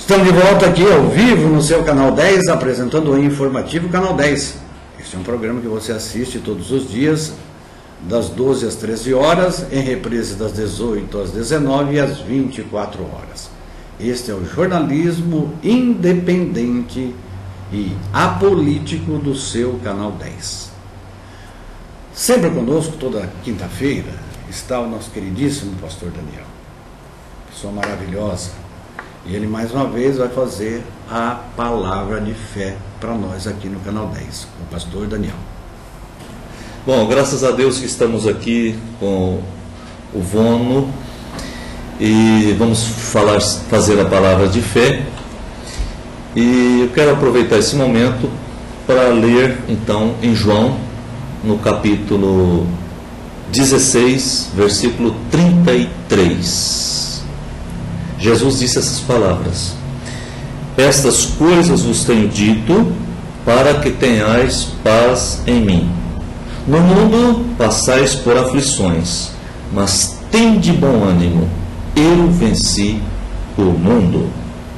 Estamos de volta aqui ao vivo no seu Canal 10, apresentando o Informativo Canal 10. Este é um programa que você assiste todos os dias, das 12 às 13 horas, em reprise das 18 às 19 e às 24 horas. Este é o jornalismo independente e apolítico do seu Canal 10. Sempre conosco, toda quinta-feira, está o nosso queridíssimo pastor Daniel. Pessoa maravilhosa. E ele mais uma vez vai fazer a palavra de fé para nós aqui no Canal 10, com o pastor Daniel. Bom, graças a Deus que estamos aqui com o Vono e vamos fazer a palavra de fé. E eu quero aproveitar esse momento para ler então em João, no capítulo 16, versículo 33. Jesus disse essas palavras: estas coisas vos tenho dito para que tenhais paz em mim. No mundo passais por aflições, mas tende bom ânimo, eu venci o mundo.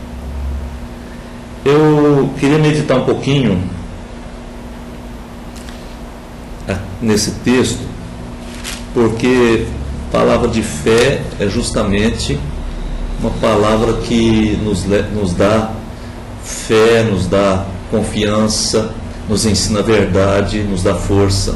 Eu queria meditar um pouquinho nesse texto, porque palavra de fé é justamente uma palavra que nos dá fé, nos dá confiança, nos ensina a verdade, nos dá força.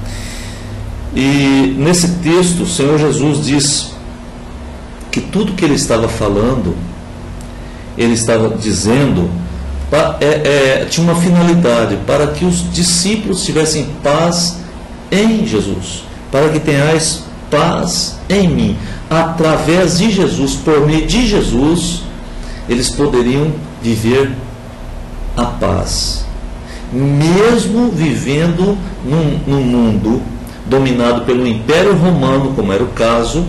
E nesse texto o Senhor Jesus diz que tudo que ele estava falando, ele estava dizendo, tinha uma finalidade, para que os discípulos tivessem paz em Jesus, para que tenhais paz em mim. Através de Jesus, por meio de Jesus, eles poderiam viver a paz, mesmo vivendo num mundo dominado pelo Império Romano, como era o caso,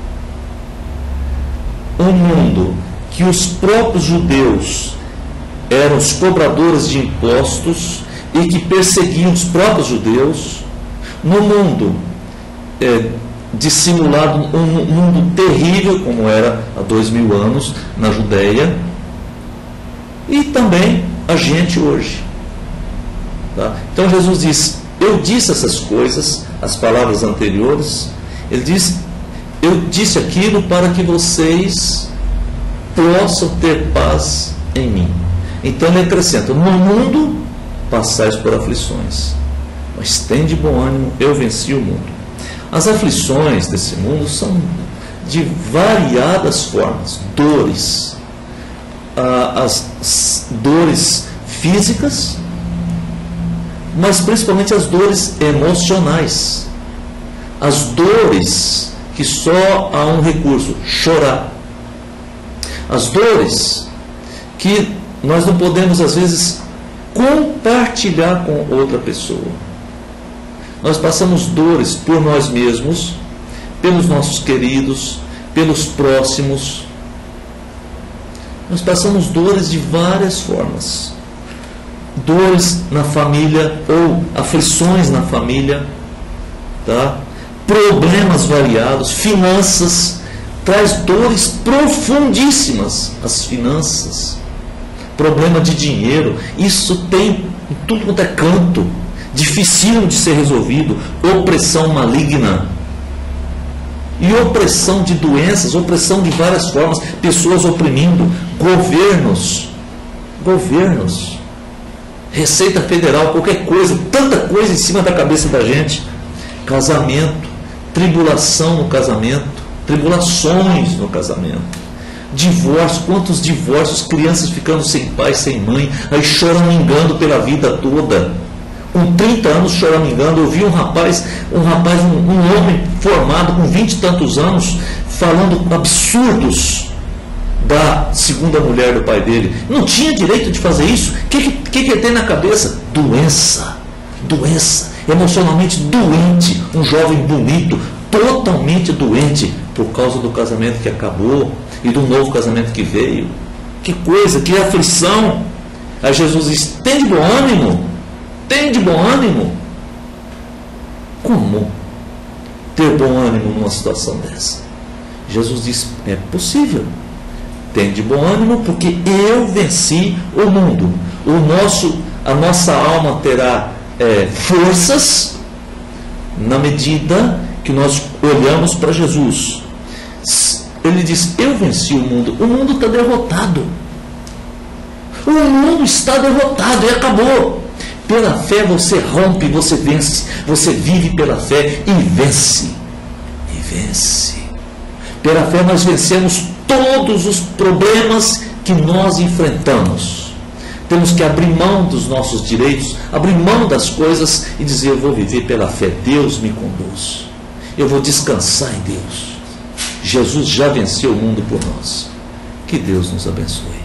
um mundo que os próprios judeus eram os cobradores de impostos e que perseguiam os próprios judeus, no mundo dissimulado, um mundo terrível como era há 2000 anos na Judéia, e também a gente hoje, tá? Então Jesus diz: eu disse essas coisas, as palavras anteriores, ele diz: eu disse aquilo para que vocês possam ter paz em mim. Então ele acrescenta: no mundo passais por aflições, mas tende bom ânimo, eu venci o mundo. As aflições desse mundo são de variadas formas, dores, as dores físicas, mas principalmente as dores emocionais, as dores que só há um recurso: chorar, as dores que nós não podemos às vezes compartilhar com outra pessoa. Nós passamos dores por nós mesmos, pelos nossos queridos, pelos próximos. Nós passamos dores de várias formas. Dores na família ou aflições na família, tá? Problemas variados, finanças, traz dores profundíssimas. As finanças, problema de dinheiro, isso tem em tudo quanto é canto. Dificílimo de ser resolvido, opressão maligna e opressão de doenças, opressão de várias formas, pessoas oprimindo, governos, Receita Federal, qualquer coisa, tanta coisa em cima da cabeça da gente, casamento, tribulação no casamento, tribulações no casamento, divórcio, quantos divórcios, crianças ficando sem pai, sem mãe, aí choramingando pela vida toda. Com 30 anos choramingando, eu vi um homem formado com 20 e tantos anos, falando absurdos da segunda mulher do pai dele. Não tinha direito de fazer isso. O que ele tem na cabeça? Doença, emocionalmente doente, um jovem bonito, totalmente doente, por causa do casamento que acabou e do novo casamento que veio. Que coisa, que aflição. Aí Jesus diz: tende bom ânimo. Tende bom ânimo. Como ter bom ânimo numa situação dessa? Jesus diz: é possível. Tem de bom ânimo, porque eu venci o mundo. A nossa alma terá forças na medida que nós olhamos para Jesus. Ele diz: eu venci o mundo. O mundo está derrotado. O mundo está derrotado e acabou. Pela fé você rompe, você vence. Você vive pela fé e vence. E vence. Pela fé nós vencemos todos os problemas que nós enfrentamos. Temos que abrir mão dos nossos direitos, abrir mão das coisas e dizer: eu vou viver pela fé. Deus me conduz. Eu vou descansar em Deus. Jesus já venceu o mundo por nós. Que Deus nos abençoe.